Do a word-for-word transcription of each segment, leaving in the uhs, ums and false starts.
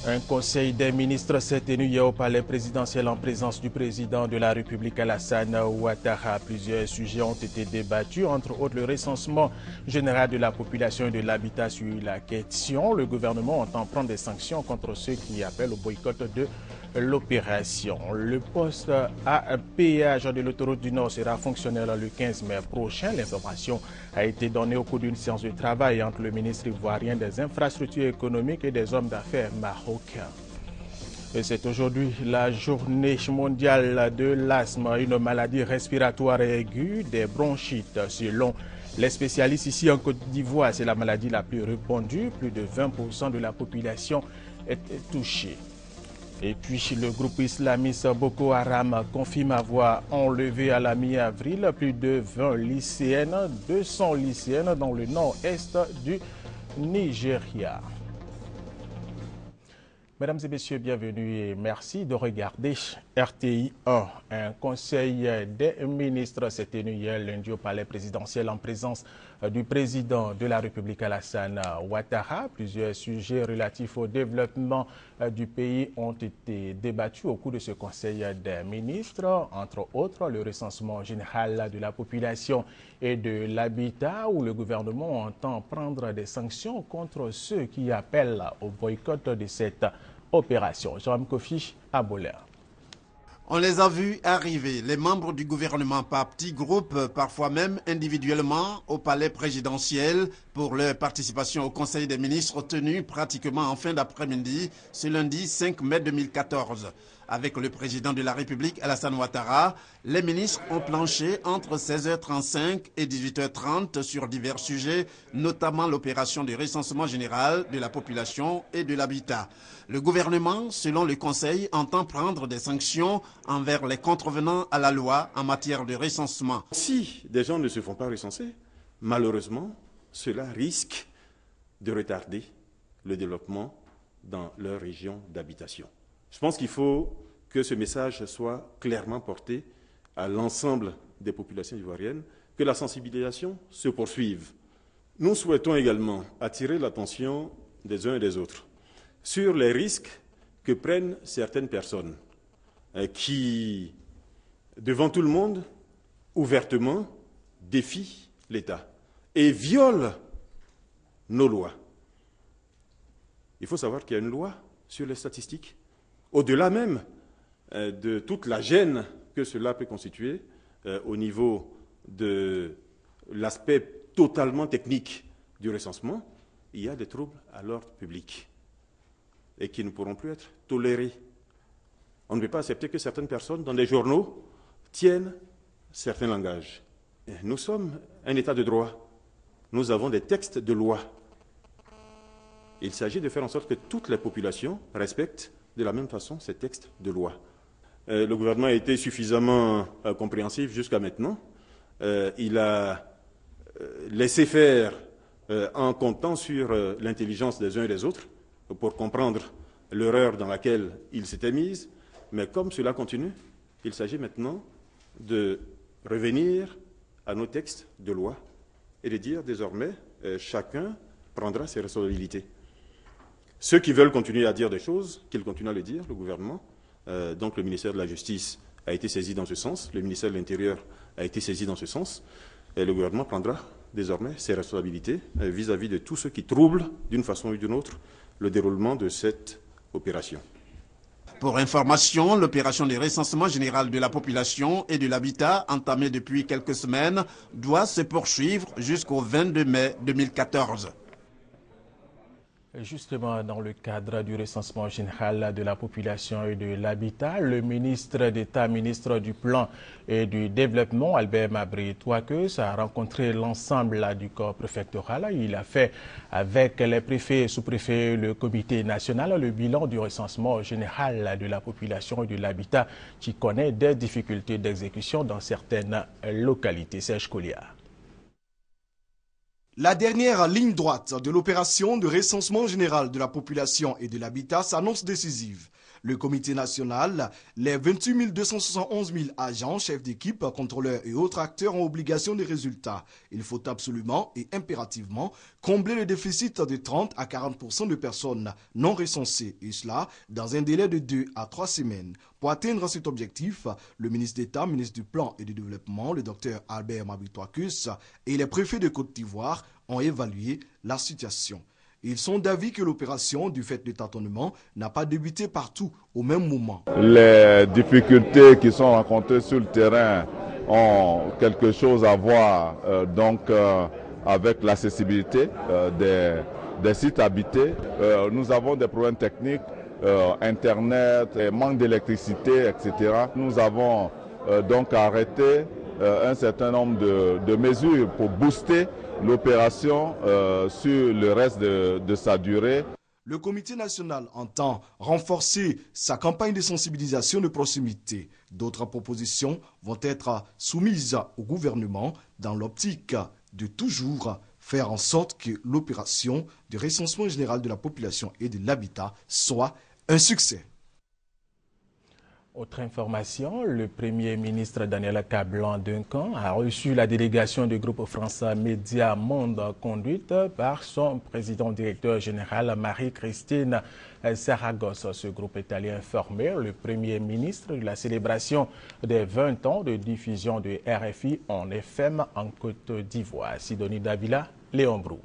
Un conseil des ministres s'est tenu hier au palais présidentiel en présence du président de la République Alassane Ouattara. Plusieurs sujets ont été débattus, entre autres le recensement général de la population et de l'habitat sur la question. Le gouvernement entend prendre des sanctions contre ceux qui appellent au boycott de l'opération. Le poste à péage de l'autoroute du Nord sera fonctionnel le quinze mai prochain. L'information a été donnée au cours d'une séance de travail entre le ministre ivoirien des infrastructures économiques et des hommes d'affaires marocains. Et c'est aujourd'hui la journée mondiale de l'asthme, une maladie respiratoire aiguë des bronchites. Selon les spécialistes ici en Côte d'Ivoire, c'est la maladie la plus répandue. Plus de vingt pour cent de la population est touchée. Et puis le groupe islamiste Boko Haram confirme avoir enlevé à la mi-avril plus de vingt lycéennes, deux cents lycéennes dans le nord-est du Nigeria. Mesdames et messieurs, bienvenue et merci de regarder R T I un. Un conseil des ministres s'est tenu hier lundi au palais présidentiel en présence du président de la République Alassane Ouattara. Plusieurs sujets relatifs au développement du pays ont été débattus au cours de ce conseil des ministres, entre autres le recensement général de la population et de l'habitat, où le gouvernement entend prendre des sanctions contre ceux qui appellent au boycott de cette opération. Jean Kofi Abolé. On les a vus arriver, les membres du gouvernement par petits groupes, parfois même individuellement, au palais présidentiel pour leur participation au Conseil des ministres tenu pratiquement en fin d'après-midi, ce lundi cinq mai deux mille quatorze. Avec le président de la République, Alassane Ouattara, les ministres ont planché entre seize heures trente-cinq et dix-huit heures trente sur divers sujets, notamment l'opération de recensement général de la population et de l'habitat. Le gouvernement, selon le Conseil, entend prendre des sanctions envers les contrevenants à la loi en matière de recensement. Si des gens ne se font pas recenser, malheureusement, cela risque de retarder le développement dans leur région d'habitation. Je pense qu'il faut que ce message soit clairement porté à l'ensemble des populations ivoiriennes, que la sensibilisation se poursuive. Nous souhaitons également attirer l'attention des uns et des autres sur les risques que prennent certaines personnes qui, devant tout le monde, ouvertement défient l'État et violent nos lois. Il faut savoir qu'il y a une loi sur les statistiques. Au-delà même euh, de toute la gêne que cela peut constituer euh, au niveau de l'aspect totalement technique du recensement, il y a des troubles à l'ordre public et qui ne pourront plus être tolérés. On ne peut pas accepter que certaines personnes, dans des journaux, tiennent certains langages. Et nous sommes un État de droit. Nous avons des textes de loi. Il s'agit de faire en sorte que toutes les populations respectent de la même façon ces textes de loi. Euh, le gouvernement a été suffisamment euh, compréhensif jusqu'à maintenant. Euh, il a euh, laissé faire euh, en comptant sur euh, l'intelligence des uns et des autres pour comprendre l'erreur dans laquelle il s'était mise. Mais comme cela continue, il s'agit maintenant de revenir à nos textes de loi et de dire désormais euh, chacun prendra ses responsabilités. Ceux qui veulent continuer à dire des choses, qu'ils continuent à le dire, le gouvernement. Euh, donc le ministère de la Justice a été saisi dans ce sens, le ministère de l'Intérieur a été saisi dans ce sens, et le gouvernement prendra désormais ses responsabilités euh, vis-à-vis de tous ceux qui troublent, d'une façon ou d'une autre, le déroulement de cette opération. Pour information, l'opération de recensement général de la population et de l'habitat, entamée depuis quelques semaines, doit se poursuivre jusqu'au vingt-deux mai deux mille quatorze. Justement, dans le cadre du recensement général de la population et de l'habitat, le ministre d'État, ministre du Plan et du Développement, Albert Mabry Touakeus, a rencontré l'ensemble du corps préfectoral. Il a fait avec les préfets et sous-préfets, le comité national, le bilan du recensement général de la population et de l'habitat qui connaît des difficultés d'exécution dans certaines localités. Serge Colliard. La dernière ligne droite de l'opération de recensement général de la population et de l'habitat s'annonce décisive. Le comité national, les vingt-huit mille deux cent soixante et onze mille agents, chefs d'équipe, contrôleurs et autres acteurs ont obligation de résultats. Il faut absolument et impérativement combler le déficit de trente à quarante pour cent de personnes non recensées, et cela dans un délai de deux à trois semaines. Pour atteindre cet objectif, le ministre d'État, ministre du Plan et du Développement, le docteur Albert Mabitoakus et les préfets de Côte d'Ivoire ont évalué la situation. Ils sont d'avis que l'opération, du fait de tâtonnement, n'a pas débuté partout au même moment. Les difficultés qui sont rencontrées sur le terrain ont quelque chose à voir euh, donc, euh, avec l'accessibilité euh, des, des sites habités. Euh, nous avons des problèmes techniques, euh, Internet, manque d'électricité, et cetera. Nous avons euh, donc arrêté euh, un certain nombre de, de mesures pour booster l'opération euh, sur le reste de, de sa durée. Le comité national entend renforcer sa campagne de sensibilisation de proximité. D'autres propositions vont être soumises au gouvernement dans l'optique de toujours faire en sorte que l'opération de recensement général de la population et de l'habitat soit un succès. Autre information, le Premier ministre Daniel Kablan-Duncan a reçu la délégation du groupe France Média Monde conduite par son président directeur général Marie-Christine Saragosse. Ce groupe est allé informer le Premier ministre de la célébration des vingt ans de diffusion de R F I en F M en Côte d'Ivoire. Sidonie Davila, Léon Brou.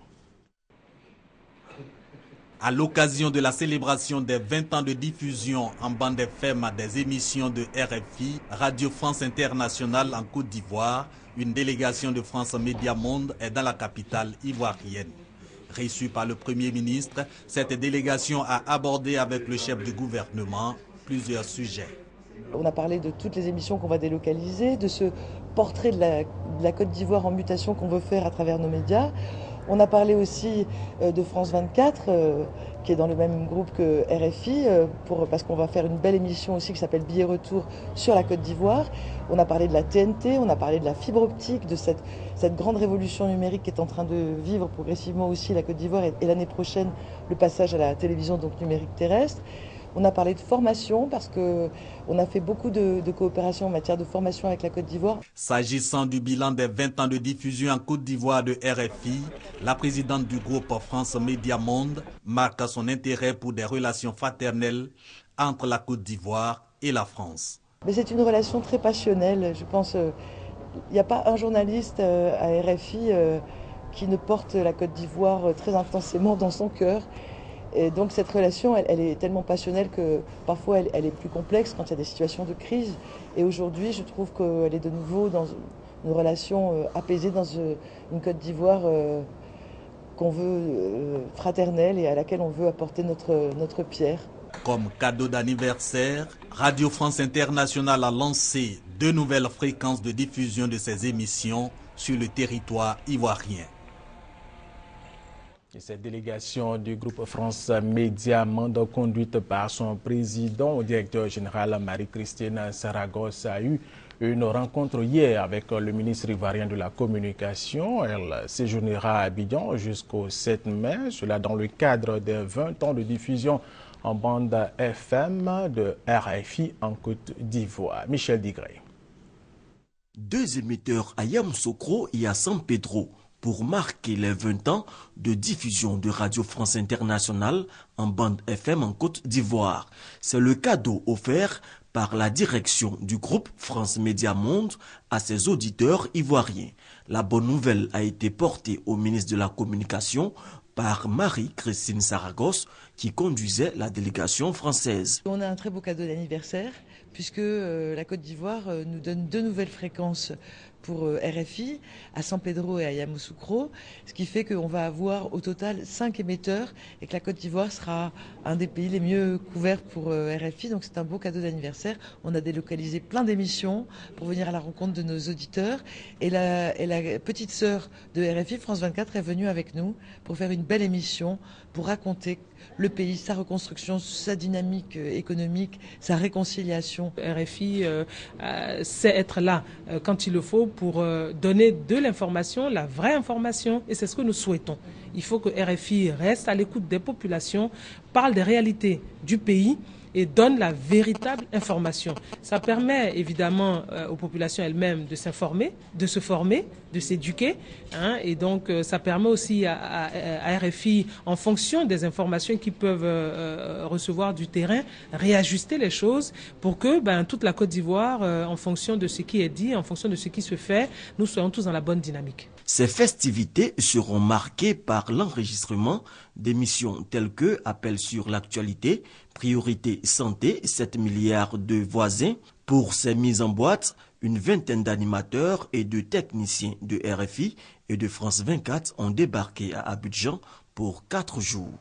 À l'occasion de la célébration des vingt ans de diffusion en bande F M des émissions de R F I, Radio France Internationale en Côte d'Ivoire, une délégation de France Média Monde est dans la capitale ivoirienne. Reçue par le Premier ministre, cette délégation a abordé avec le chef du gouvernement plusieurs sujets. On a parlé de toutes les émissions qu'on va délocaliser, de ce portrait de la, de la Côte d'Ivoire en mutation qu'on veut faire à travers nos médias. On a parlé aussi de France vingt-quatre, euh, qui est dans le même groupe que R F I, euh, pour, parce qu'on va faire une belle émission aussi qui s'appelle Billet Retour sur la Côte d'Ivoire. On a parlé de la T N T, on a parlé de la fibre optique, de cette, cette grande révolution numérique qui est en train de vivre progressivement aussi la Côte d'Ivoire et, et l'année prochaine le passage à la télévision donc numérique terrestre. On a parlé de formation parce qu'on a fait beaucoup de, de coopération en matière de formation avec la Côte d'Ivoire. S'agissant du bilan des vingt ans de diffusion en Côte d'Ivoire de R F I, la présidente du groupe France Média Monde marque son intérêt pour des relations fraternelles entre la Côte d'Ivoire et la France. Mais c'est une relation très passionnelle. Je pense qu'il n'y a pas un journaliste à R F I qui ne porte la Côte d'Ivoire très intensément dans son cœur. Et donc cette relation, elle, elle est tellement passionnelle que parfois elle, elle est plus complexe quand il y a des situations de crise. Et aujourd'hui, je trouve qu'elle est de nouveau dans une relation apaisée dans une Côte d'Ivoire qu'on veut fraternelle et à laquelle on veut apporter notre, notre pierre. Comme cadeau d'anniversaire, Radio France Internationale a lancé deux nouvelles fréquences de diffusion de ses émissions sur le territoire ivoirien. Et cette délégation du groupe France Média Monde, conduite par son président, le directeur général Marie-Christine Saragosse, a eu une rencontre hier avec le ministre ivoirien de la Communication. Elle séjournera à Abidjan jusqu'au sept mai, cela dans le cadre des vingt ans de diffusion en bande F M de R F I en Côte d'Ivoire. Michel Digré. Deux émetteurs à Yamoussoukro et à San Pedro pour marquer les vingt ans de diffusion de Radio France Internationale en bande F M en Côte d'Ivoire. C'est le cadeau offert par la direction du groupe France Média Monde à ses auditeurs ivoiriens. La bonne nouvelle a été portée au ministre de la Communication par Marie-Christine Saragosse qui conduisait la délégation française. On a un très beau cadeau d'anniversaire puisque euh, la Côte d'Ivoire euh, nous donne deux nouvelles fréquences pour euh, R F I à San Pedro et à Yamoussoukro, ce qui fait qu'on va avoir au total cinq émetteurs et que la Côte d'Ivoire sera un des pays les mieux couverts pour euh, R F I. Donc c'est un beau cadeau d'anniversaire. On a délocalisé plein d'émissions pour venir à la rencontre de nos auditeurs et la, et la petite sœur de R F I, France vingt-quatre, est venue avec nous pour faire une belle émission pour raconter le pays, sa reconstruction, sa dynamique économique, sa réconciliation. R F I euh, euh, sait être là euh, quand il le faut pour euh, donner de l'information, la vraie information, et c'est ce que nous souhaitons. Il faut que R F I reste à l'écoute des populations, parle des réalités du pays et donne la véritable information. Ça permet évidemment euh, aux populations elles-mêmes de s'informer, de se former, de s'éduquer, hein, et donc euh, ça permet aussi à, à, à R F I, en fonction des informations qu'ils peuvent euh, recevoir du terrain, réajuster les choses pour que ben, toute la Côte d'Ivoire, euh, en fonction de ce qui est dit, en fonction de ce qui se fait, nous soyons tous dans la bonne dynamique. Ces festivités seront marquées par l'enregistrement d'émissions telles que Appel sur l'actualité, Priorité santé, sept milliards de voisins. Pour ces mises en boîte, une vingtaine d'animateurs et de techniciens de R F I et de France vingt-quatre ont débarqué à Abidjan pour quatre jours.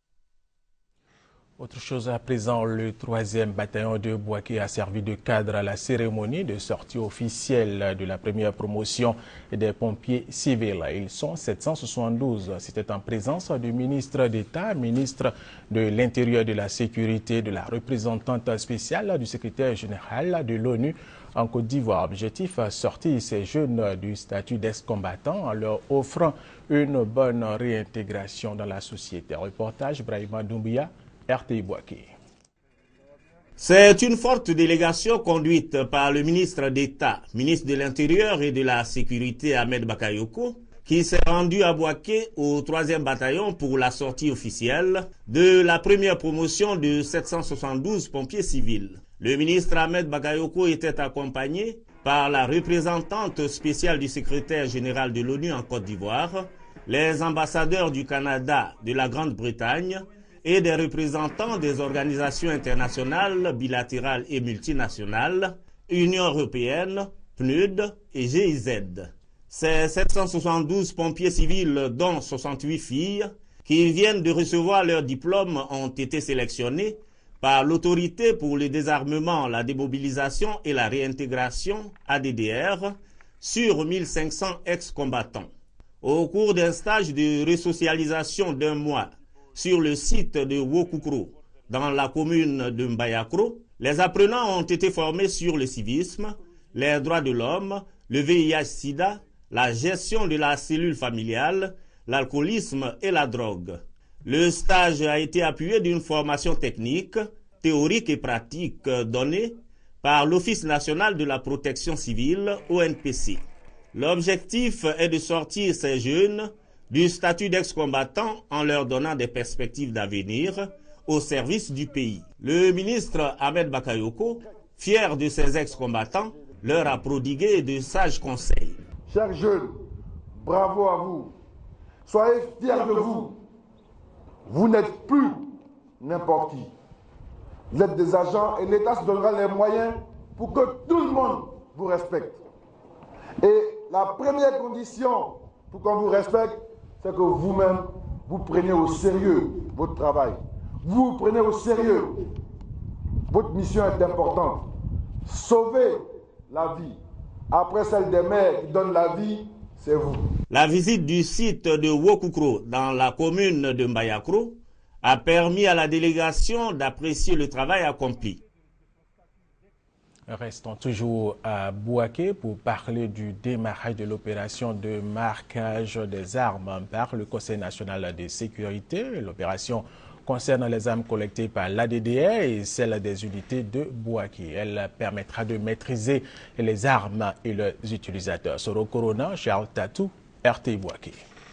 Autre chose à présent, le troisième bataillon de Bouaké a servi de cadre à la cérémonie de sortie officielle de la première promotion des pompiers civils. Ils sont sept cent soixante-douze. C'était en présence du ministre d'État, ministre de l'Intérieur, de la Sécurité, de la représentante spéciale du secrétaire général de l'ONU en Côte d'Ivoire. Objectif, sortir ces jeunes du statut d'ex-combattants en leur offrant une bonne réintégration dans la société. Reportage Brahima Doumbia, R T I Bouaké. C'est une forte délégation conduite par le ministre d'État, ministre de l'Intérieur et de la Sécurité Ahmed Bakayoko, qui s'est rendu à Bouaké au troisième bataillon pour la sortie officielle de la première promotion de sept cent soixante-douze pompiers civils. Le ministre Ahmed Bakayoko était accompagné par la représentante spéciale du secrétaire général de l'ONU en Côte d'Ivoire, les ambassadeurs du Canada, de la Grande-Bretagne, et des représentants des organisations internationales, bilatérales et multinationales, Union européenne, P N U D et G I Z. Ces sept cent soixante-douze pompiers civils, dont soixante-huit filles, qui viennent de recevoir leur diplôme, ont été sélectionnés par l'Autorité pour le désarmement, la démobilisation et la réintégration, A D D R, sur mille cinq cents ex-combattants. Au cours d'un stage de resocialisation d'un mois, sur le site de Wokoukro, dans la commune de Mbayakro, les apprenants ont été formés sur le civisme, les droits de l'homme, le V I H sida, la gestion de la cellule familiale, l'alcoolisme et la drogue. Le stage a été appuyé d'une formation technique, théorique et pratique donnée par l'Office national de la protection civile, O N P C. L'objectif est de sortir ces jeunes du statut d'ex-combattant en leur donnant des perspectives d'avenir au service du pays. Le ministre Ahmed Bakayoko, fier de ses ex-combattants, leur a prodigué de sages conseils. Chers jeunes, bravo à vous. Soyez fiers de vous. Vous n'êtes plus n'importe qui. Vous êtes des agents et l'État se donnera les moyens pour que tout le monde vous respecte. Et la première condition pour qu'on vous respecte, c'est que vous-même, vous preniez au sérieux votre travail. Vous, vous prenez au sérieux. Votre mission est importante. Sauver la vie. Après celle des mères qui donnent la vie, c'est vous. La visite du site de Wokoukro dans la commune de Mbayakro a permis à la délégation d'apprécier le travail accompli. Restons toujours à Bouaké pour parler du démarrage de l'opération de marquage des armes par le Conseil national de sécurité. L'opération concerne les armes collectées par l'A D D R et celles des unités de Bouaké. Elle permettra de maîtriser les armes et leurs utilisateurs. Soro Corona, Charles Tatou, R T I Bouaké.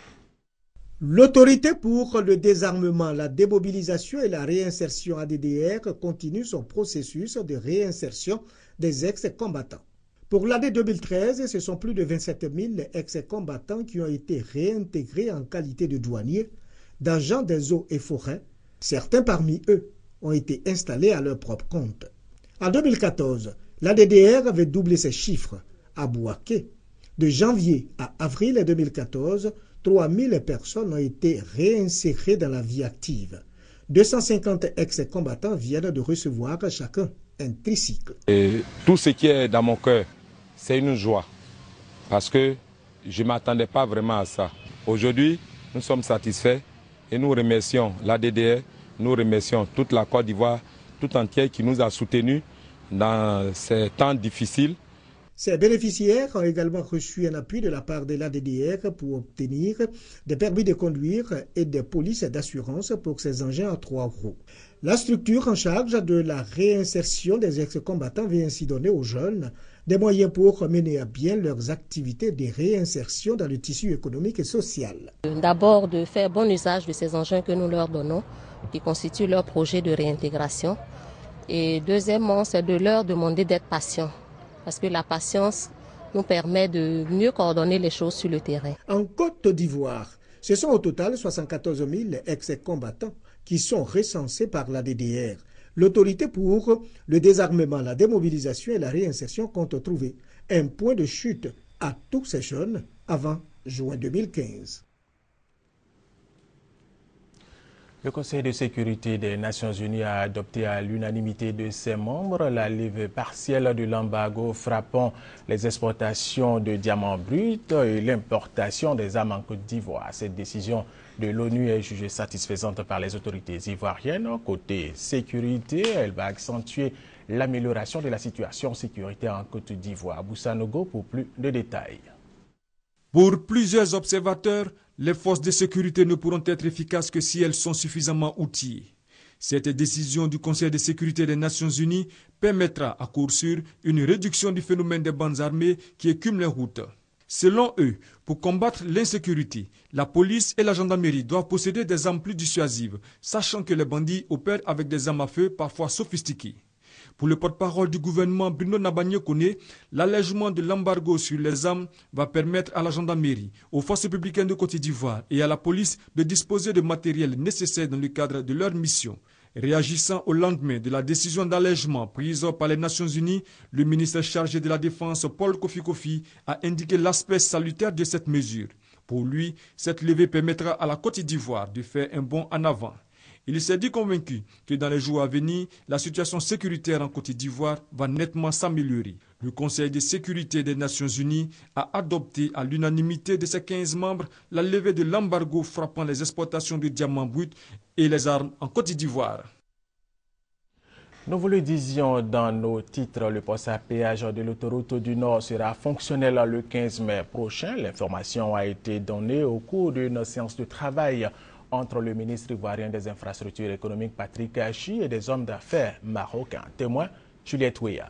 L'autorité pour le désarmement, la démobilisation et la réinsertion A D D R continue son processus de réinsertion des ex-combattants. Pour l'année deux mille treize, ce sont plus de vingt-sept mille ex-combattants qui ont été réintégrés en qualité de douaniers, d'agents des eaux et forêts. Certains parmi eux ont été installés à leur propre compte. En deux mille quatorze, l'A D D R avait doublé ses chiffres à Bouaké. De janvier à avril deux mille quatorze, trois mille personnes ont été réinsérées dans la vie active. deux cent cinquante ex-combattants viennent de recevoir chacun un tricycle. Et tout ce qui est dans mon cœur, c'est une joie. Parce que je ne m'attendais pas vraiment à ça. Aujourd'hui, nous sommes satisfaits et nous remercions l'A D D R, nous remercions toute la Côte d'Ivoire, tout entière qui nous a soutenus dans ces temps difficiles. Ces bénéficiaires ont également reçu un appui de la part de l'A D D R pour obtenir des permis de conduire et des polices d'assurance pour ces engins à trois roues. La structure en charge de la réinsertion des ex-combattants vient ainsi donner aux jeunes des moyens pour mener à bien leurs activités de réinsertion dans le tissu économique et social. D'abord, de faire bon usage de ces engins que nous leur donnons, qui constituent leur projet de réintégration. Et deuxièmement, c'est de leur demander d'être patients, parce que la patience nous permet de mieux coordonner les choses sur le terrain. En Côte d'Ivoire, ce sont au total soixante-quatorze mille ex-combattants qui sont recensés par l'A D D R. L'autorité pour le désarmement, la démobilisation et la réinsertion compte trouver un point de chute à tous ces jeunes avant juin deux mille quinze. Le Conseil de sécurité des Nations Unies a adopté à l'unanimité de ses membres la levée partielle de l'embargo frappant les exportations de diamants bruts et l'importation des armes en Côte d'Ivoire. Cette décision de l'ONU est jugée satisfaisante par les autorités ivoiriennes. Côté sécurité, elle va accentuer l'amélioration de la situation sécuritaire en Côte d'Ivoire. Boussanogo pour plus de détails. Pour plusieurs observateurs, les forces de sécurité ne pourront être efficaces que si elles sont suffisamment outillées. Cette décision du Conseil de sécurité des Nations Unies permettra à court sûr une réduction du phénomène des bandes armées qui écument les routes. Selon eux, pour combattre l'insécurité, la police et la gendarmerie doivent posséder des armes plus dissuasives, sachant que les bandits opèrent avec des armes à feu parfois sophistiquées. Pour le porte-parole du gouvernement Bruno Nabagné-Koné, l'allègement de l'embargo sur les armes va permettre à la gendarmerie, aux forces républicaines de Côte d'Ivoire et à la police de disposer de matériel nécessaire dans le cadre de leur mission. Réagissant au lendemain de la décision d'allègement prise par les Nations Unies, le ministre chargé de la Défense, Paul Kofi Kofi, a indiqué l'aspect salutaire de cette mesure. Pour lui, cette levée permettra à la Côte d'Ivoire de faire un bond en avant. Il s'est dit convaincu que dans les jours à venir, la situation sécuritaire en Côte d'Ivoire va nettement s'améliorer. Le Conseil de sécurité des Nations Unies a adopté à l'unanimité de ses quinze membres la levée de l'embargo frappant les exportations de diamants bruts et les armes en Côte d'Ivoire. Nous vous le disions dans nos titres, le poste à péage de l'autoroute du Nord sera fonctionnel le quinze mai prochain. L'information a été donnée au cours d'une séance de travail entre le ministre ivoirien des infrastructures économiques Patrick Hachi et des hommes d'affaires marocains. Témoin, Juliette Ouéa.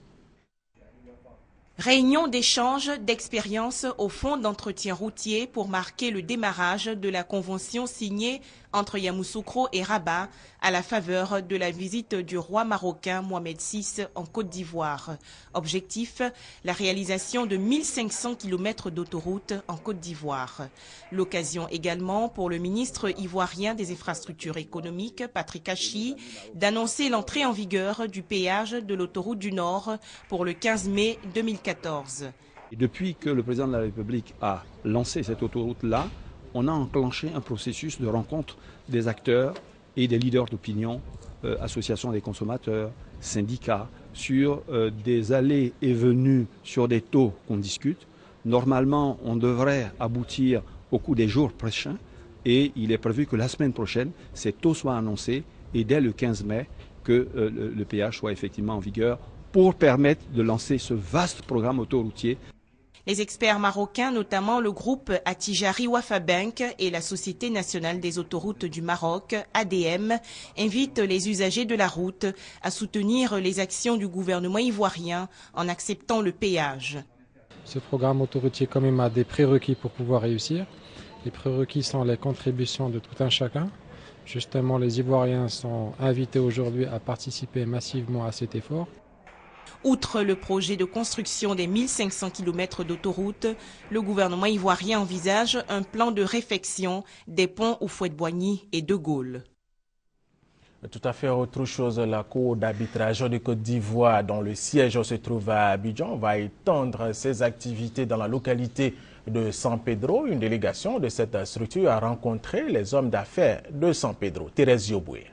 Réunion d'échange d'expériences au fonds d'entretien routier pour marquer le démarrage de la convention signée entre Yamoussoukro et Rabat à la faveur de la visite du roi marocain Mohamed six en Côte d'Ivoire. Objectif, la réalisation de mille cinq cents kilomètres d'autoroute en Côte d'Ivoire. L'occasion également pour le ministre ivoirien des infrastructures économiques, Patrick Hachi, d'annoncer l'entrée en vigueur du péage de l'autoroute du Nord pour le quinze mai deux mille quatorze. Et depuis que le président de la République a lancé cette autoroute-là, on a enclenché un processus de rencontre des acteurs et des leaders d'opinion, euh, associations des consommateurs, syndicats, sur euh, des allées et venues sur des taux qu'on discute. Normalement, on devrait aboutir au cours des jours prochains et il est prévu que la semaine prochaine, ces taux soient annoncés et dès le quinze mai, que euh, le, le péage soit effectivement en vigueur pour permettre de lancer ce vaste programme autoroutier. Les experts marocains, notamment le groupe Attijari Wafa Bank et la Société nationale des autoroutes du Maroc, A D M, invitent les usagers de la route à soutenir les actions du gouvernement ivoirien en acceptant le péage. Ce programme autoroutier quand même a des prérequis pour pouvoir réussir. Les prérequis sont les contributions de tout un chacun. Justement, les Ivoiriens sont invités aujourd'hui à participer massivement à cet effort. Outre le projet de construction des mille cinq cents kilomètres d'autoroute, le gouvernement ivoirien envisage un plan de réfection des ponts Houphouët-Boigny et De Gaulle. Tout à fait autre chose, la Cour d'arbitrage de Côte d'Ivoire, dont le siège se trouve à Abidjan, va étendre ses activités dans la localité de San Pedro. Une délégation de cette structure a rencontré les hommes d'affaires de San Pedro. Thérèse Yoboué.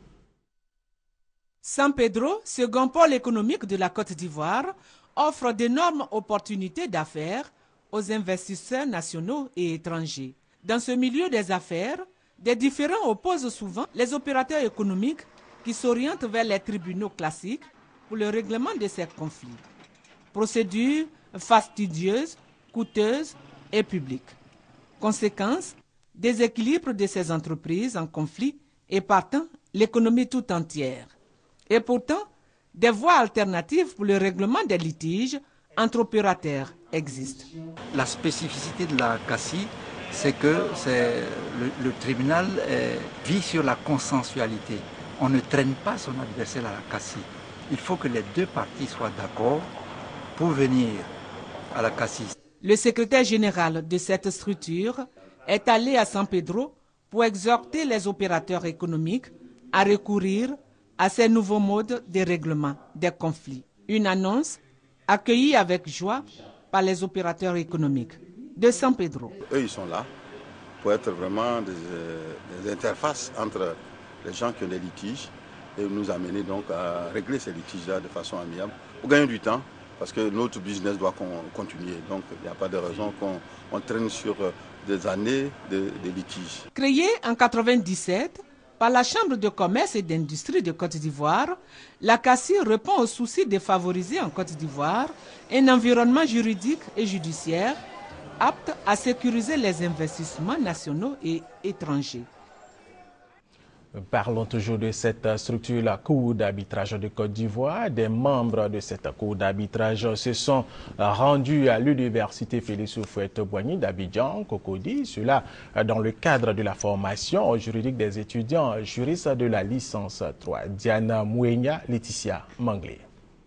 San Pedro, second pôle économique de la Côte d'Ivoire, offre d'énormes opportunités d'affaires aux investisseurs nationaux et étrangers. Dans ce milieu des affaires, des différends opposent souvent les opérateurs économiques qui s'orientent vers les tribunaux classiques pour le règlement de ces conflits. procédures fastidieuses, coûteuses et publiques. Conséquence, déséquilibre de ces entreprises en conflit et partant l'économie tout entière. Et pourtant, des voies alternatives pour le règlement des litiges entre opérateurs existent. La spécificité de la C A C I, c'est que c'est le, le tribunal euh, vit sur la consensualité. On ne traîne pas son adversaire à la C A C I. Il faut que les deux parties soient d'accord pour venir à la C A C I. Le secrétaire général de cette structure est allé à San Pedro pour exhorter les opérateurs économiques à recourir à ces nouveaux modes de règlement des conflits. Une annonce accueillie avec joie par les opérateurs économiques de San Pedro. Eux, ils sont là pour être vraiment des, des interfaces entre les gens qui ont des litiges et nous amener donc à régler ces litiges-là de façon amiable pour gagner du temps parce que notre business doit continuer. Donc il n'y a pas de raison qu'on traîne sur des années de, de litiges. Créée en mille neuf cent quatre-vingt-dix-sept par la Chambre de commerce et d'industrie de Côte d'Ivoire, la C A C I répond au souci de favoriser en Côte d'Ivoire un environnement juridique et judiciaire apte à sécuriser les investissements nationaux et étrangers. Parlons toujours de cette structure, la Cour d'arbitrage de Côte d'Ivoire. Des membres de cette Cour d'arbitrage se sont rendus à l'université Félix Houphouët-Boigny d'Abidjan, Cocody, cela dans le cadre de la formation juridique des étudiants juristes de la licence trois. Diana Mouenia, Laetitia Manglé.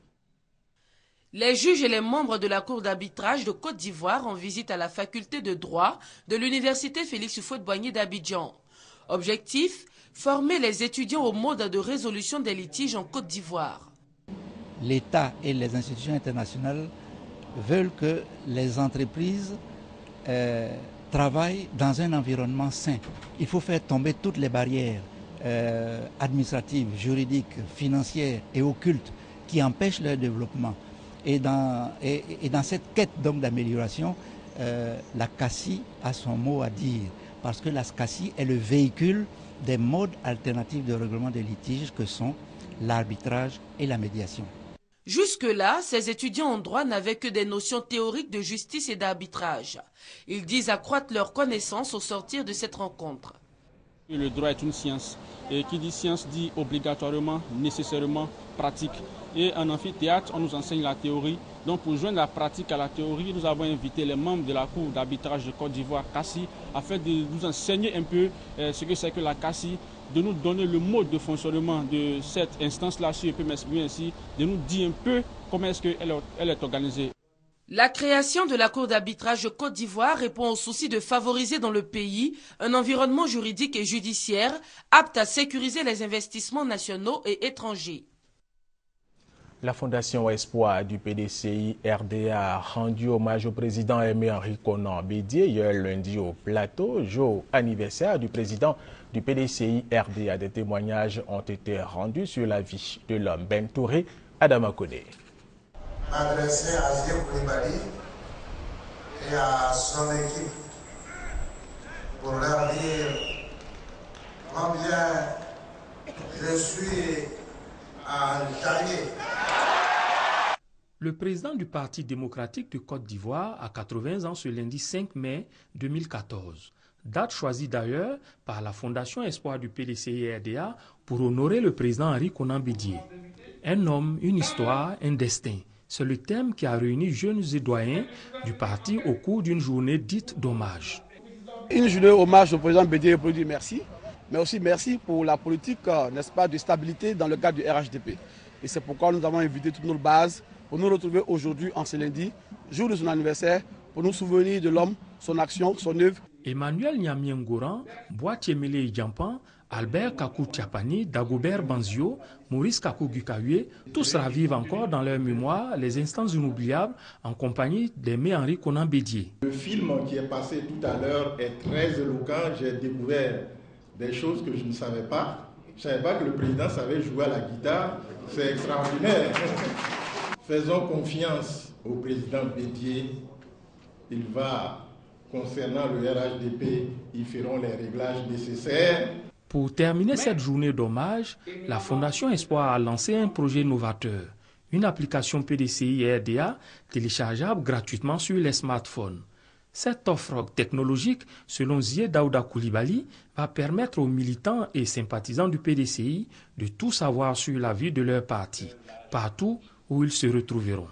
Les juges et les membres de la Cour d'arbitrage de Côte d'Ivoire en visite à la faculté de droit de l'université Félix Houphouët-Boigny d'Abidjan. Objectif, former les étudiants au mode de résolution des litiges en Côte d'Ivoire. L'État et les institutions internationales veulent que les entreprises euh, travaillent dans un environnement sain. Il faut faire tomber toutes les barrières euh, administratives, juridiques, financières et occultes qui empêchent leur développement. Et dans, et, et dans cette quête donc d'amélioration, euh, la C A C I a son mot à dire, parce que la C A C I est le véhicule des modes alternatifs de règlement des litiges que sont l'arbitrage et la médiation. Jusque-là, ces étudiants en droit n'avaient que des notions théoriques de justice et d'arbitrage. Ils disent accroître leurs connaissances au sortir de cette rencontre. Le droit est une science, et qui dit science dit obligatoirement, nécessairement pratique. Et en amphithéâtre, on nous enseigne la théorie. Donc pour joindre la pratique à la théorie, nous avons invité les membres de la Cour d'arbitrage de Côte d'Ivoire, C A C I, afin de nous enseigner un peu euh, ce que c'est que la C A C I, de nous donner le mode de fonctionnement de cette instance-là, si je peux m'exprimer ainsi, de nous dire un peu comment est-ce qu'elle elle est organisée. La création de la Cour d'arbitrage de Côte d'Ivoire répond au souci de favoriser dans le pays un environnement juridique et judiciaire apte à sécuriser les investissements nationaux et étrangers. La Fondation Espoir du P D C I R D A a rendu hommage au président Aimé-Henri Konan Bédié hier lundi au plateau, jour anniversaire du président du P D C I R D A. Des témoignages ont été rendus sur la vie de l'homme. Ben Touré, Adama Kodé. M'adresser à Zé Koulibaly et à son équipe pour leur dire combien je suis enjaillé. Le président du Parti démocratique de Côte d'Ivoire a quatre-vingts ans ce lundi cinq mai deux mille quatorze. Date choisie d'ailleurs par la Fondation Espoir du P D C I R D A pour honorer le président Henri Konan Bédié. Un homme, une histoire, un destin. C'est le thème qui a réuni jeunes et doyens du parti au cours d'une journée dite d'hommage. Une journée hommage au président Bédié pour dire merci, mais aussi merci pour la politique, n'est-ce pas, de stabilité dans le cadre du R H D P. Et c'est pourquoi nous avons invité toutes nos bases pour nous retrouver aujourd'hui en ce lundi, jour de son anniversaire, pour nous souvenir de l'homme, son action, son œuvre. Emmanuel Niamien-Goran, Boitier Mele Idjampan, Albert Kakou Tchapani, Dagobert Banzio, Maurice Kakou Gukaye, tous ravivent encore dans leur mémoire les instants inoubliables en compagnie d'Aimé-Henri Konan Bédié. Le film qui est passé tout à l'heure est très éloquent. J'ai découvert des choses que je ne savais pas. Je ne savais pas que le président savait jouer à la guitare. C'est extraordinaire. Faisons confiance au président Bédié. Il va, concernant le R H D P, ils feront les réglages nécessaires. Pour terminer cette journée d'hommage, la Fondation Espoir a lancé un projet novateur, une application P D C I et R D A téléchargeable gratuitement sur les smartphones. Cette offre technologique, selon Zié Daouda Koulibaly, va permettre aux militants et sympathisants du P D C I de tout savoir sur la vie de leur parti, partout où ils se retrouveront.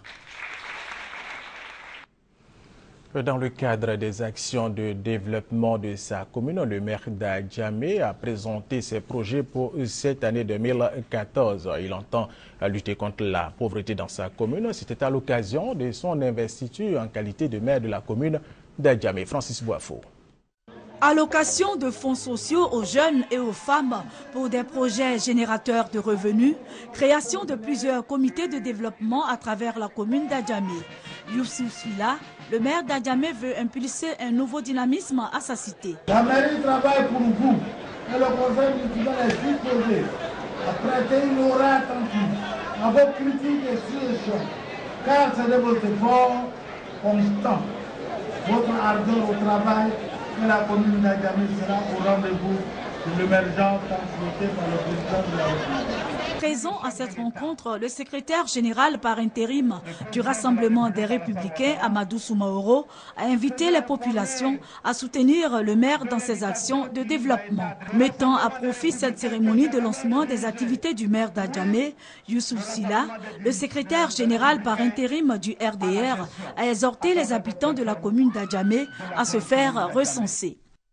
Dans le cadre des actions de développement de sa commune, le maire d'Adjamé a présenté ses projets pour cette année deux mille quatorze. Il entend lutter contre la pauvreté dans sa commune. C'était à l'occasion de son investiture en qualité de maire de la commune d'Adjamé. Francis Boifo. Allocation de fonds sociaux aux jeunes et aux femmes pour des projets générateurs de revenus, création de plusieurs comités de développement à travers la commune d'Adjamé. Youssouf Sila, le maire d'Adjamé, veut impulser un nouveau dynamisme à sa cité. La mairie travaille pour vous et le conseil municipal est disposé à prêter une oreille attentive à vos critiques et suggestions, car c'est de votre effort constant, votre ardeur au travail, que la commune d'Adjamé sera au rendez-vous de l'émergence souhaitée par le président de la République. Présent à cette rencontre, le secrétaire général par intérim du Rassemblement des Républicains, Amadou Soumaoro, a invité les populations à soutenir le maire dans ses actions de développement. Mettant à profit cette cérémonie de lancement des activités du maire d'Adjamé, Youssouf Sila, le secrétaire général par intérim du R D R, a exhorté les habitants de la commune d'Adjamé à se faire recenser.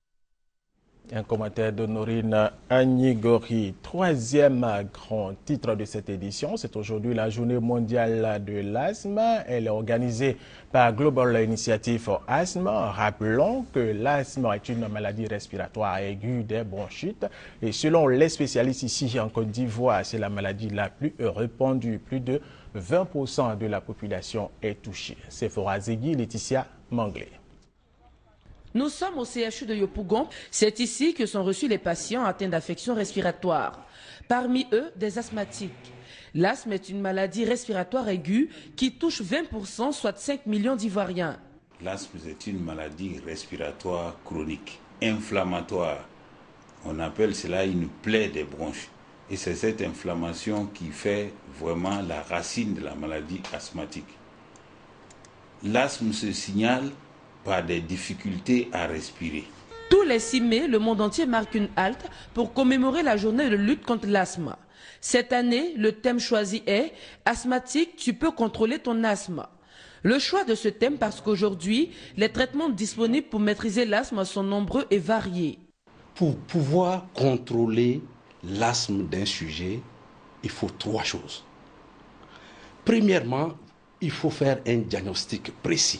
Un commentaire de Norine Agnigori, troisième grand titre de cette édition. C'est aujourd'hui la journée mondiale de l'asthme. Elle est organisée par Global Initiative for Asthma. Rappelons que l'asthme est une maladie respiratoire aiguë des bronchites. Et selon les spécialistes ici en Côte d'Ivoire, c'est la maladie la plus répandue. Plus de vingt pour cent de la population est touchée. C'est Forazegui, Laetitia Manglé. Nous sommes au C H U de Yopougon. C'est ici que sont reçus les patients atteints d'affections respiratoires. Parmi eux, des asthmatiques. L'asthme est une maladie respiratoire aiguë qui touche vingt pour cent, soit cinq millions d'Ivoiriens. L'asthme est une maladie respiratoire chronique, inflammatoire. On appelle cela une plaie des bronches. Et c'est cette inflammation qui fait vraiment la racine de la maladie asthmatique. L'asthme se signale par des difficultés à respirer. Tous les six mai, le monde entier marque une halte pour commémorer la journée de lutte contre l'asthme. Cette année, le thème choisi est « Asthmatique, tu peux contrôler ton asthme ». Le choix de ce thème parce qu'aujourd'hui, les traitements disponibles pour maîtriser l'asthme sont nombreux et variés. Pour pouvoir contrôler l'asthme d'un sujet, il faut trois choses. Premièrement, il faut faire un diagnostic précis.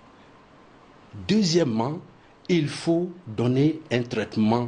Deuxièmement, il faut donner un traitement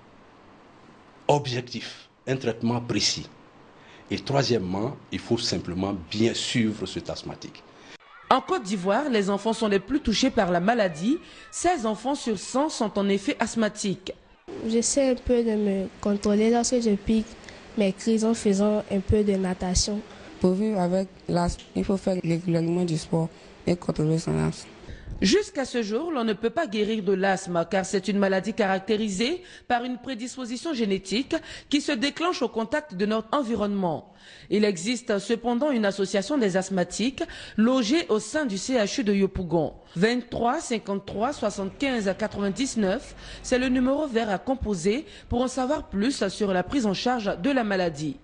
objectif, un traitement précis. Et troisièmement, il faut simplement bien suivre cet asthmatique. En Côte d'Ivoire, les enfants sont les plus touchés par la maladie. seize enfants sur cent sont en effet asthmatiques. J'essaie un peu de me contrôler lorsque je pique mes crises en faisant un peu de natation. Pour vivre avec l'asthme, il faut faire régulièrement du sport et contrôler son asthme. Jusqu'à ce jour, l'on ne peut pas guérir de l'asthme car c'est une maladie caractérisée par une prédisposition génétique qui se déclenche au contact de notre environnement. Il existe cependant une association des asthmatiques logée au sein du C H U de Yopougon. vingt-trois cinquante-trois soixante-quinze quatre-vingt-dix-neuf, c'est le numéro vert à composer pour en savoir plus sur la prise en charge de la maladie.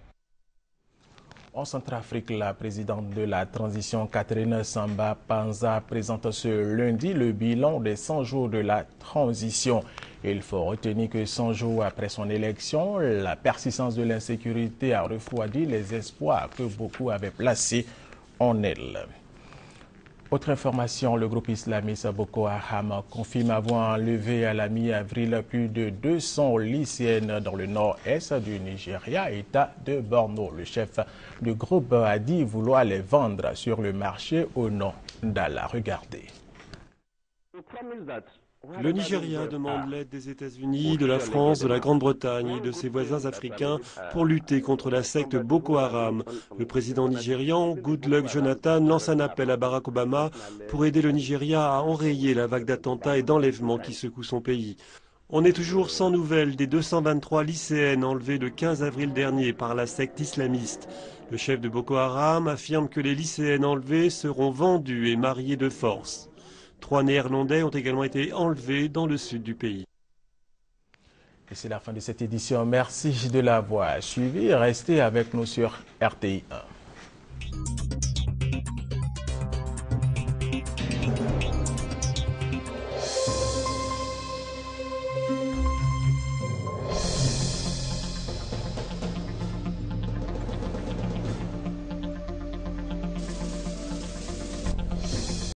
En Centrafrique, la présidente de la transition, Catherine Samba Panza, présente ce lundi le bilan des cent jours de la transition. Il faut retenir que cent jours après son élection, la persistance de l'insécurité a refroidi les espoirs que beaucoup avaient placés en elle. Autre information, le groupe islamiste Boko Haram confirme avoir enlevé à la mi-avril plus de deux cents lycéennes dans le nord-est du Nigeria, État de Borno. Le chef du groupe a dit vouloir les vendre sur le marché au nom d'Allah. Regardez. Le Nigeria demande l'aide des États-Unis, de la France, de la Grande-Bretagne et de ses voisins africains pour lutter contre la secte Boko Haram. Le président nigérian, Goodluck Jonathan, lance un appel à Barack Obama pour aider le Nigeria à enrayer la vague d'attentats et d'enlèvements qui secouent son pays. On est toujours sans nouvelles des deux cent vingt-trois lycéennes enlevées le quinze avril dernier par la secte islamiste. Le chef de Boko Haram affirme que les lycéennes enlevées seront vendues et mariées de force. Trois Néerlandais ont également été enlevés dans le sud du pays. Et c'est la fin de cette édition. Merci de l'avoir suivi. Restez avec nous sur R T I un.